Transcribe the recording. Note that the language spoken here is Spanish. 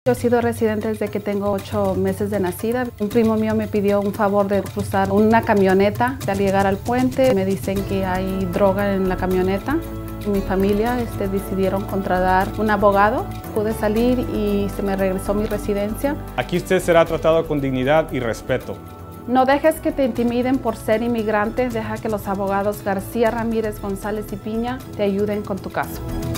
Yo he sido residente desde que tengo 8 meses de nacida. Un primo mío me pidió un favor de cruzar una camioneta. Al llegar al puente me dicen que hay droga en la camioneta. Mi familia decidieron contratar un abogado. Pude salir y se me regresó mi residencia. Aquí usted será tratado con dignidad y respeto. No dejes que te intimiden por ser inmigrante. Deja que los abogados García, Ramírez, González y Piña te ayuden con tu caso.